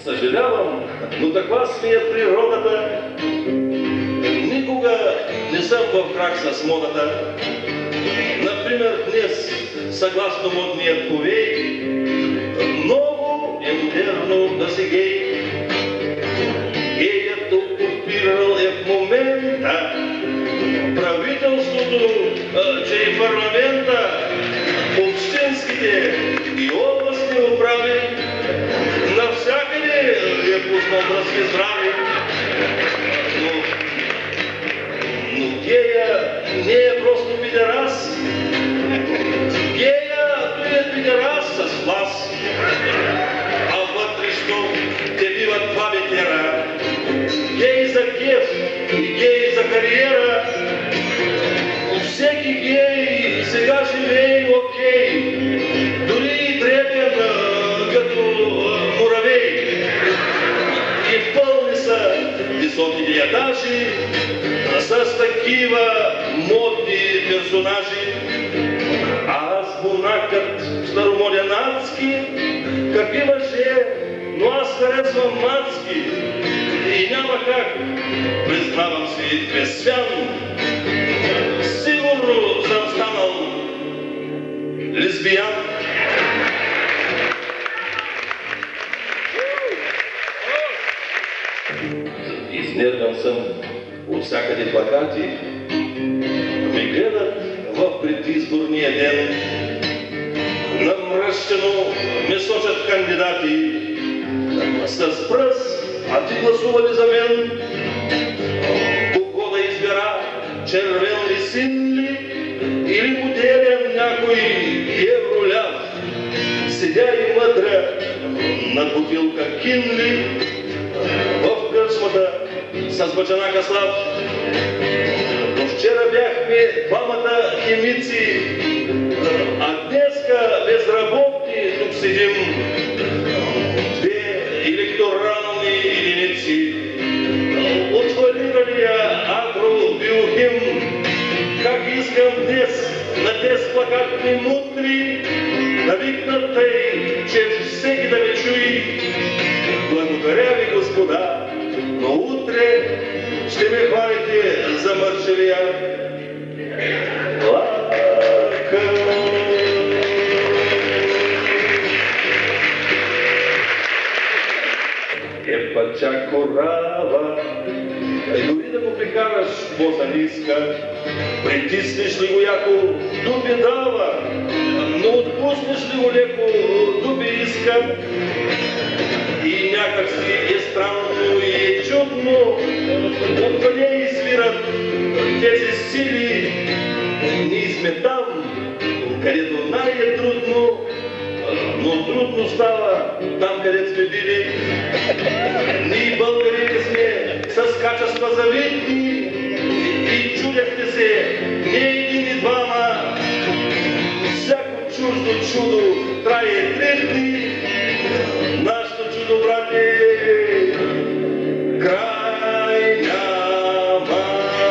Съжалявам, но таква си е природата. Никога не съм в крак с модата. Например, днес, съгласно модния повей, много е модерно да си гей. Геят окупирал е в момента правителството, че и парламента, общинските и областни управи, навсякъде е пуснал връзки здрави. Но гея не е просто пидерас. Гея той е пидерас с власт, а вътрешно те биват два ветера. Гей за кеф и гей за кариера. Всеки гей сега живее окей, дори и дребен като муравей. И пълни са високите етажи с такива модни персонажи. Аз монакът старомоден адски, какви мъже, но аз харесвам мацки. И няма как, признавам си безсвян, сигурно съм станал лесбиян. Изнервен съм от всякъде плакати. Ме гледат в предизборния ден. Намръщено ме сочат кандидати с пръст. А ти гласува ли за мен? Кого да избера? Червен ли, син ли? Или модерен някой евроляв? Седя и мъдра над бутилка кинли в кръчмата с бачанака Слав. До вчера бяхме двамата химици, а днеска безработни тук седим. Две електорални единици от фалиралия агробиохим. Как искам днес на тези плакатни мутри да викнат тъй, че всеки да ме чуи. Благодаря ви, господа, но утре ще ме хвалите за мършевия. Пача корава, дори да го прикараш боза ниска, притиснеш ли го яко, дуби дава, но отпуснеш ли го леко, дуби иска. И някак си е странно и е чудно, откъде извират тези сили. Ние сме там, където най-трудно, но трудно става там, където сме били. Ние българите сме с качества завидни и чудяхте се не един и двама. Всяко чуждо чудо трае 3 дни. Нашето чудо, брате, край няма.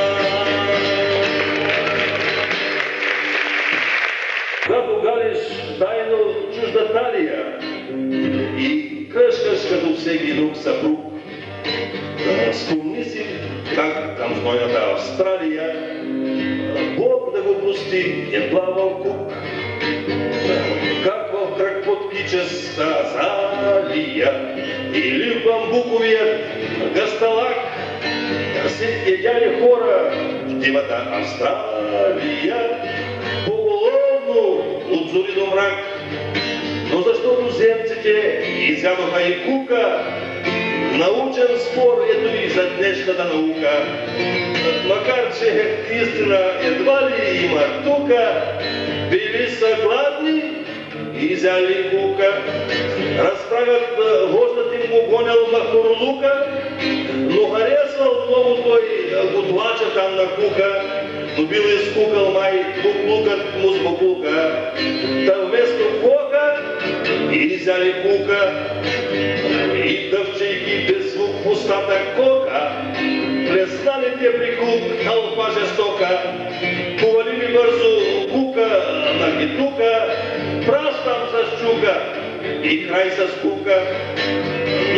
Когато галиш тайно чужда талия и кръшкаш като всеки друг съпруг, спомни си как към знойната Австралия Бог да го прости е плавал кук. Как в кръг под кичеста залия или в бамбуковият гъсталак търсят едяли хора в дивата Австралия, поголовно от зори до мрак. Но защото земците изядоха и кука, научен спор ето и за днешната наука. Макар че истина едва ли има тука, били са гладни и изяли кука. Разправят вождът им го гонял махорлука, но харесвал много той готвача там на кука, но бил изкукал май буклукът му с букулка. Та вместо кока изяли кука и дъвчейки без звук в устата кока, плеснали те при кук тълпа жестока, повалили бързо кука на гитука, пращам с чука и край с кука. Но също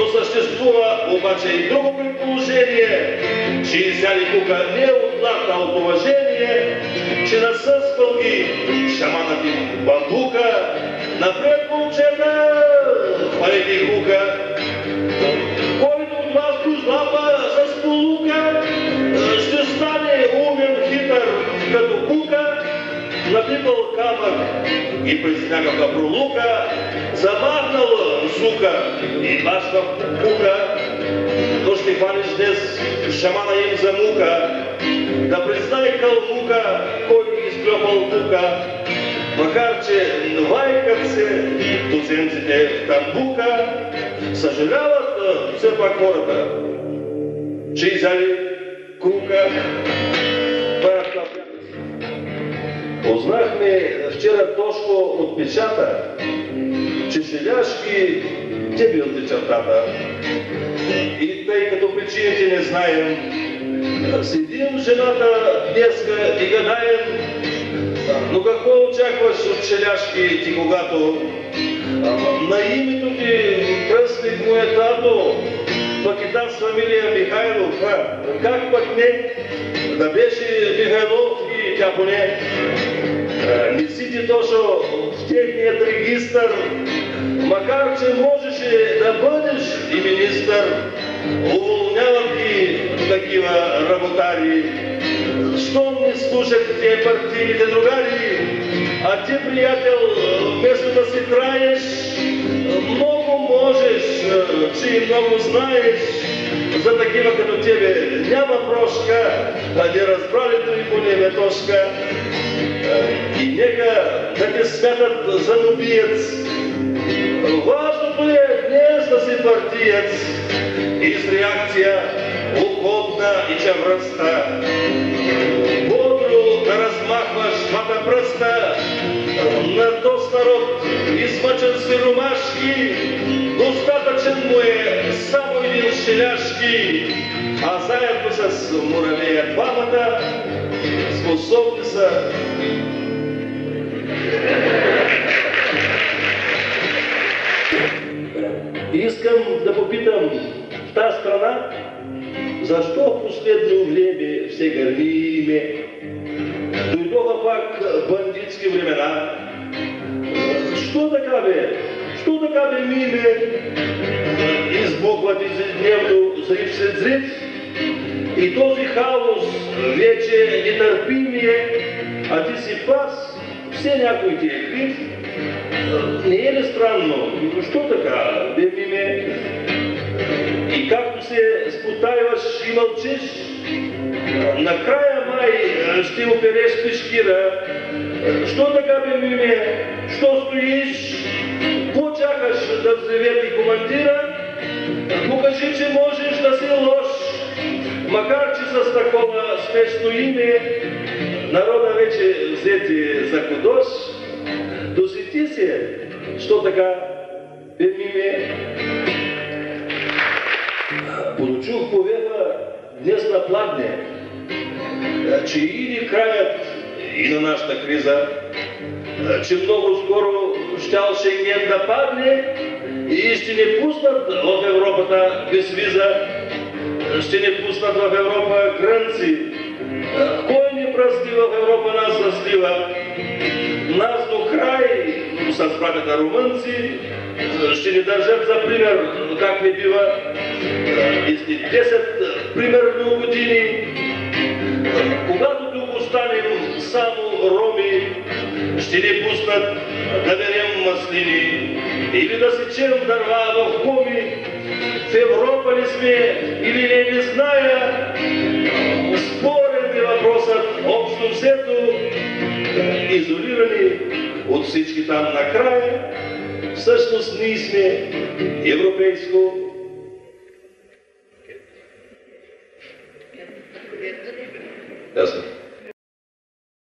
съществува обаче и друго предположение, че изяли кука не от лата, от уважение, че насъсквал ги шаманът им бамбука, напред момчета, хвалите кука, който от вас го злапа с полука, ще стане умен, хитър като кука, напипал камък и през някаква пролука, замахнал сука и башва кука, то ще хванеш днес шамана им за мука, да признай кълмука, кой изклепал кука, макар че вайкат се доценците в тамбука, съжаляват все пак хората, че изяли кука. Познахме вчера Тошко от печата, че Желяшки те бил чертата. И тъй като причините не знаем, седим жената днеска и гадаем, но какво очакваш от Желяшки ти, когато на името ти кръстник му е тато, пък и там с фамилия Михайлов, как пък не, да беше Михайлов и тя поне. Не си ти точно в техният регистър, макар че можеше да бъдеш и министър, уволняват ги такива работари. Щом не слушат те партийните другари, а ти, приятел, вместо да си траеш, много можеш, че и много знаеш, за такива като тебе няма прошка, а не разбралите ми поне метошка. И нека да те смятат за нубиец. Важното е днес да си партиец и с реакция угодна и чевръста. Бодро да размахваш двата пръста на този народ, измъчен сиромашки. Достатъчен му е само един Желяшки, а заедно с Муравея двамата способни са. Искам да попитам в тази страна, защо в последно време все гърми име? Дойдоха пак бандитски времена. Що така бе? Що така бе миме? Избухват ежедневно зрив след зрив и този хаос вече нетърпимие, а ти си пас, все някой ти е крив. Не е ли странно? Що така бе миме? И както се спотайваш и мълчиш, накрая май ще опереш пешкира. Що така бе миме? Що стоиш? Какво чакаш да вземе ти командира? Покажи, че можеш да си лош, макар че с такова смешно име народа вече взети за кодош. Досети се, що така бе миме? Получух поведа днес на пладне, че иди краят и на нашата криза, че много скоро щял Шенген да падне и ще ни пуснат в Европата без виза, ще ни пуснат в Европа грънци. Кой ни пръсти в Европа нас заслива? Нас до край с братята румънци ще ни държат за пример, как не бива. И след 10 примерно години, когато тук останем само роми, ще ни пуснат да берем маслини или да сечем дърва в коми. В Европа ли сме или не зная, спорен е въпросът, общо взето, изолирани от всички там накрая. Всъщност ние сме европейско